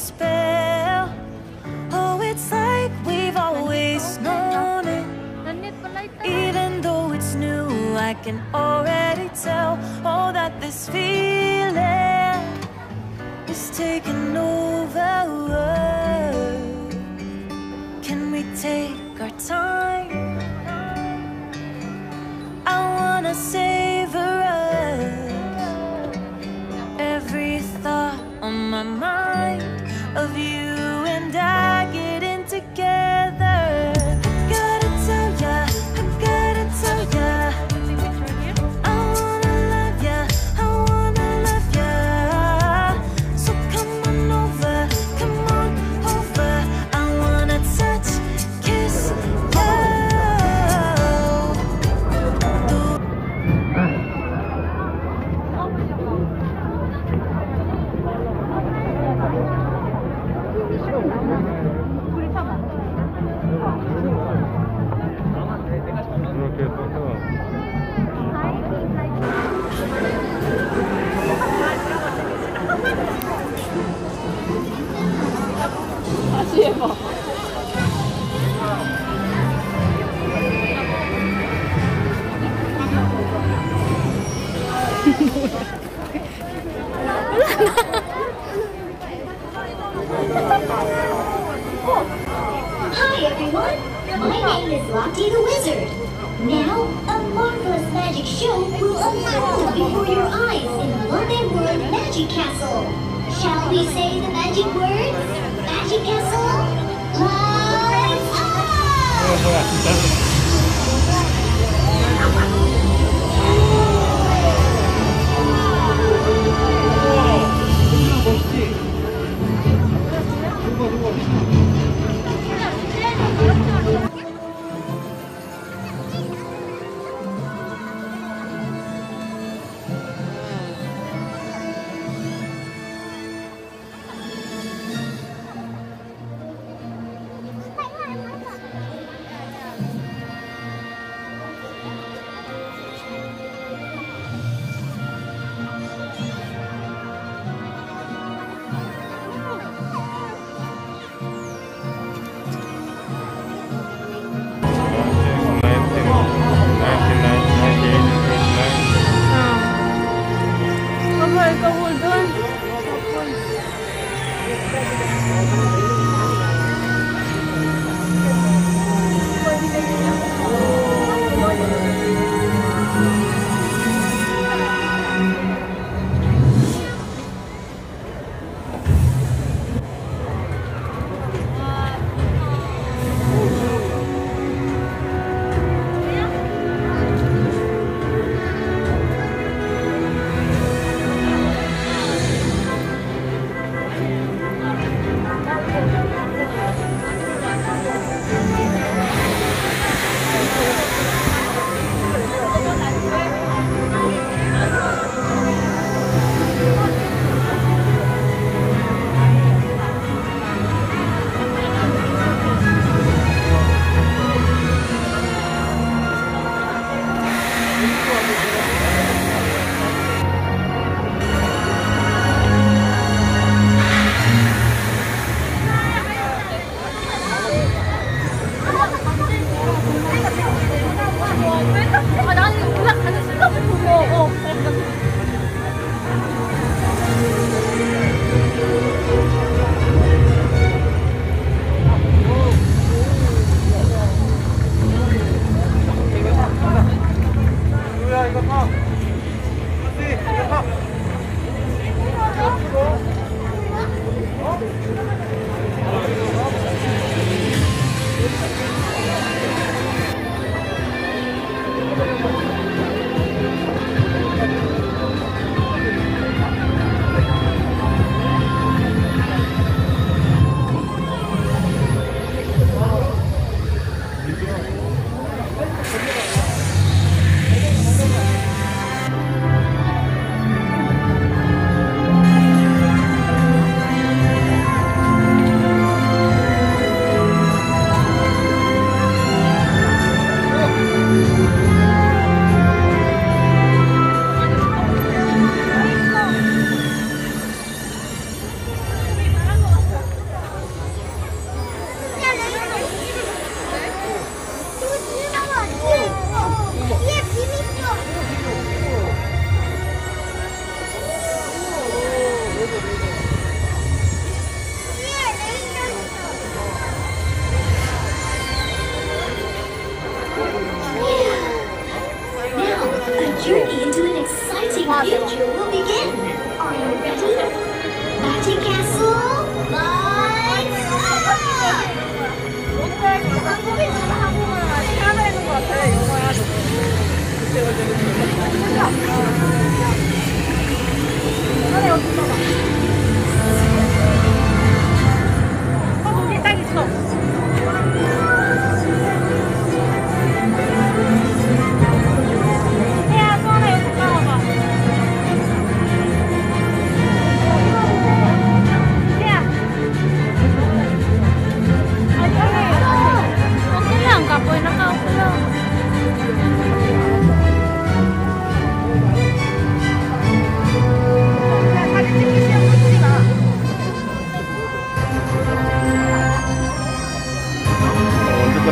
spell. Oh, it's like we've always known it. Even though it's new, I can already tell. Oh, that this feeling is taking over. Can we take our time? I wanna savor us. Every thought on my mind of you and I getting together. Gotta tell ya, I gotta tell ya, I wanna love ya, I wanna love ya. So come on over, I wanna touch, kiss you. 이렇게 써서 다시 해봐. Hi everyone, my name is Lottie the Wizard. Now, a marvelous magic show will unfold before your eyes in Wonder World Magic Castle. Shall we say the magic words? Magic Castle, lights up! 뭐야 진짜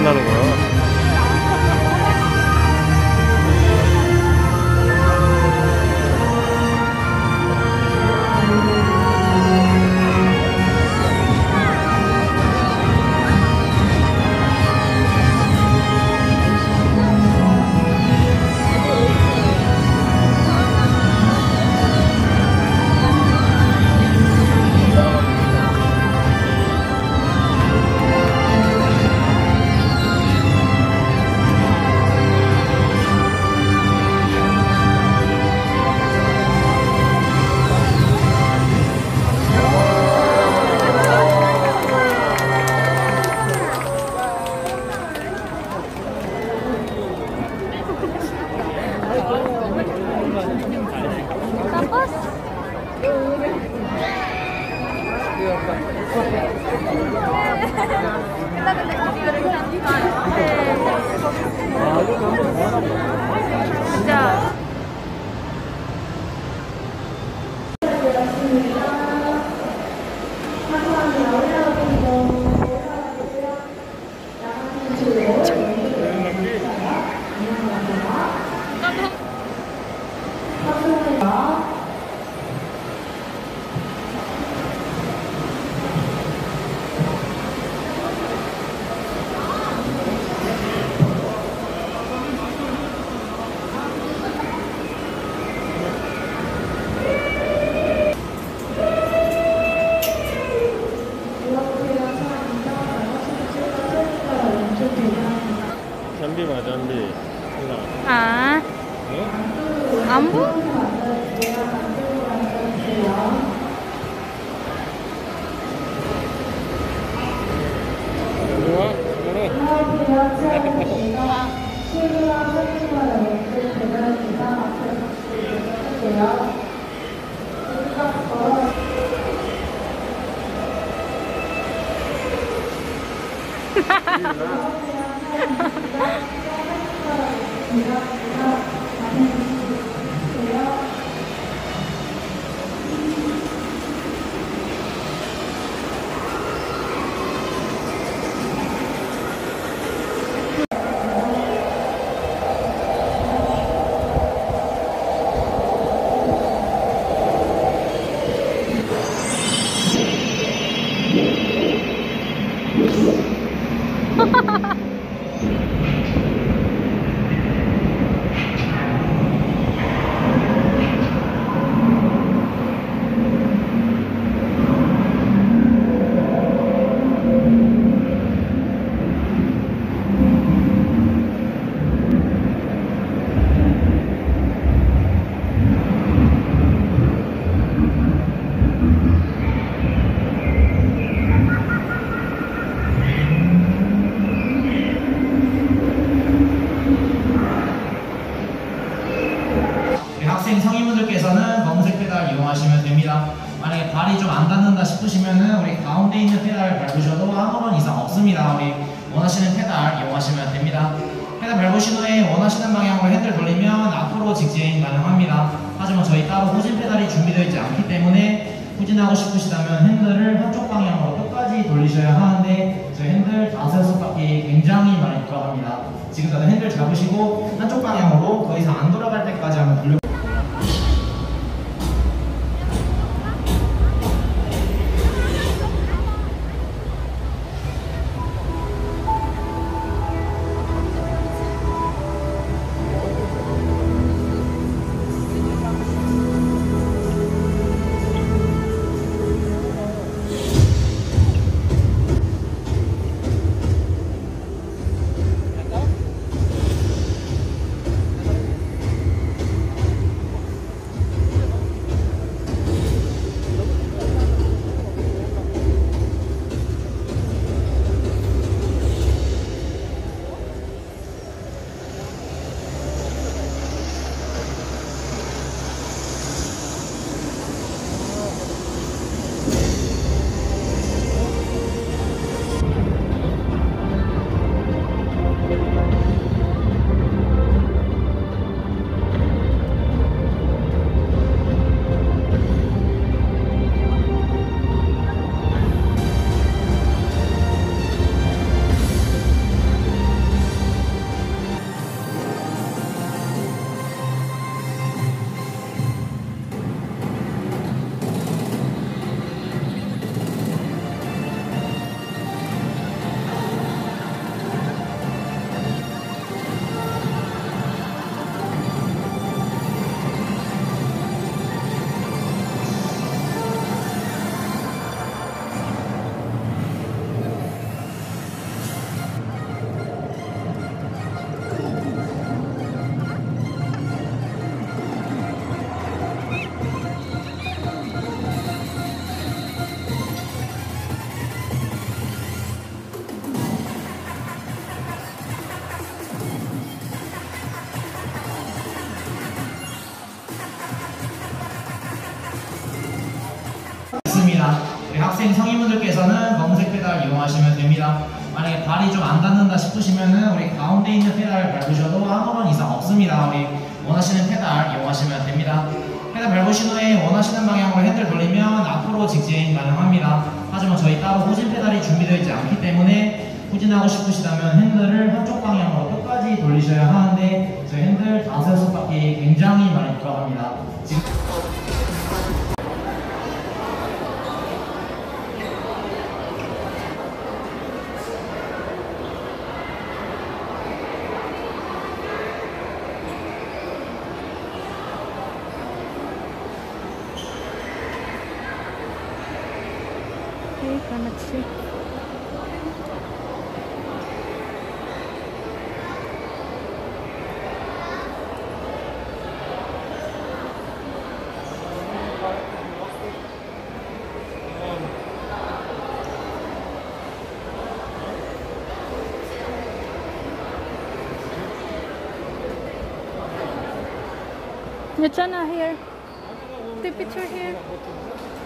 나는 거야? 진짜 잠비 맞아, 잠비. 아 어? 안부? 좋아? 학생 성인분들께서는 검은색 페달 이용하시면 됩니다. 만약에 발이 좀 안 닿는다 싶으시면은 우리 가운데 있는 페달 밟으셔도 아무런 이상 없습니다. 우리 원하시는 페달 이용하시면 됩니다. 페달 밟으신 후에 원하시는 방향으로 핸들 돌리면 앞으로 직진 가능합니다. 하지만 저희 따로 후진 페달이 준비되어 있지 않기 때문에 후진하고 싶으시다면 핸들을 한쪽 방향으로 끝까지 돌리셔야 하는데 저희 핸들 5바퀴 굉장히 많이 돌아갑니다. 지금 다들 핸들 잡으시고 한쪽 방향으로 더 이상 안 돌아갈 때까지 한번 돌려 분들께서는 검은색 페달 이용하시면 됩니다. 만약에 발이 좀 안 닿는다 싶으시면은 우리 가운데 있는 페달 밟으셔도 아무런 이상 없습니다. 우리 원하시는 페달 이용하시면 됩니다. 페달 밟으신 후에 원하시는 방향으로 핸들 돌리면 앞으로 직진 가능합니다. 하지만 저희 따로 후진 페달이 준비되어 있지 않기 때문에 후진하고 싶으시다면 핸들을 한쪽 방향으로 끝까지 돌리셔야 하는데 저희 핸들 5-6바퀴 굉장히 많이 돌아갑니다. 지금 그렇지. It's Anna here. The picture here.